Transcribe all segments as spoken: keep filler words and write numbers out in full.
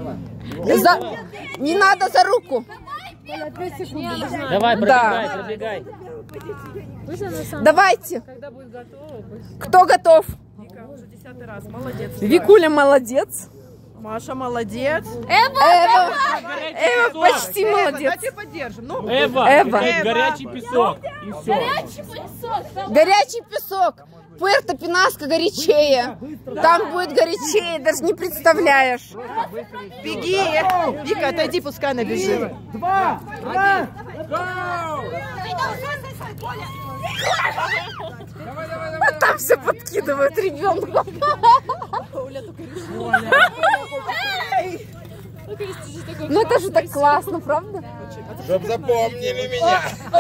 За... Не надо за руку. Давай, пробегай, да. пробегай. Давайте. Кто готов? Вика уже десятый раз. Молодец. Викуля молодец. Маша молодец. Эва, Эва, Эва почти Эва, молодец. давайте поддержим. Ну, Эва, Эва. Эва. горячий песок. И все. Горячий песок. Пуэрто-Пенаско горячее. Там будет горячее, даже не представляешь. беги. Вика, отойди, пускай она бежит. Два, раз, А там все подкидывают ребенка. Ну это же так классно, правда? чтоб запомнили меня.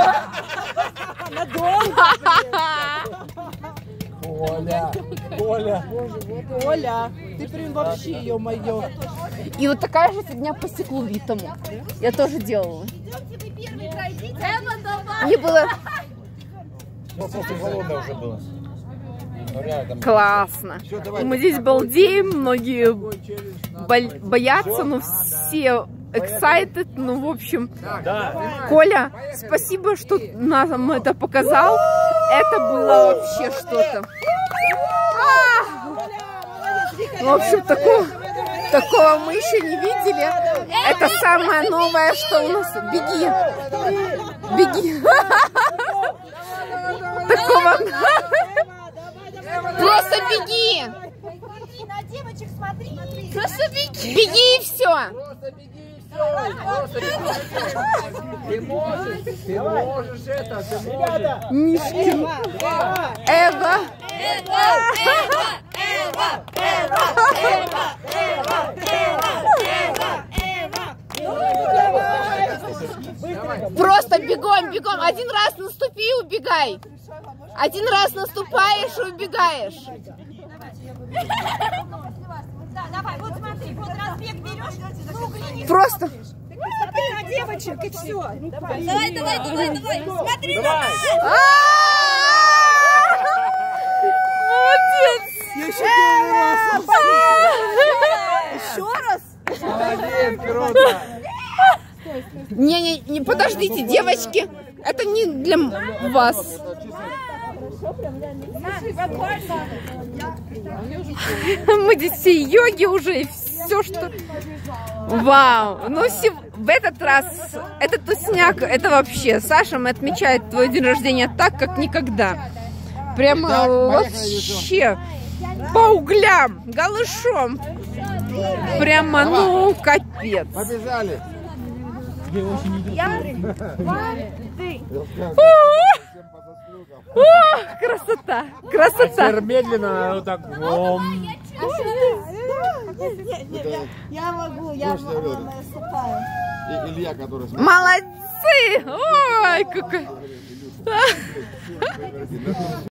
Коля, Коля. Оля, ты прям вообще, ё-моё. И вот такая же фигня по стеклу битому. Я тоже делала. Мне было Просто холодно уже было. классно. И мы здесь балдеем, многие бол- боятся, но все excited. Ну, в общем, Да. Коля, спасибо, что нам это показал. Это было вообще что-то. А! В общем, такого, такого мы еще не видели. Это самое новое, что у нас. Беги. Беги. Такого. Просто беги. На девочек смотри. Просто беги. Беги и все. Просто беги и все. Просто беги. Ты можешь, ты можешь это, ты можешь. Мишкин. Эва. Просто бегом, бегом. Один раз наступи и убегай. Один раз наступаешь и убегаешь. Да, давай, вот смотри, вот разбег берешь. Просто. Смотри на девочек и все. Давай, давай, давай, давай. Смотри на Давай. Молодец. Еще раз. Молодец, круто. Не, не, не, подождите, девочки. Это не для вас. Мы здесь все йоги уже, и все, что... Вау! Ну, в этот раз, этот тусняк, это вообще... Саша, мы отмечаем твой день рождения так, как никогда. Прямо вообще по углям, голышом. Прямо, ну, капец. Побежали. О, красота, красота. Теперь медленно вот так. Ом. Я могу, я наступаю. Илья, который... Молодцы! Ой, какой...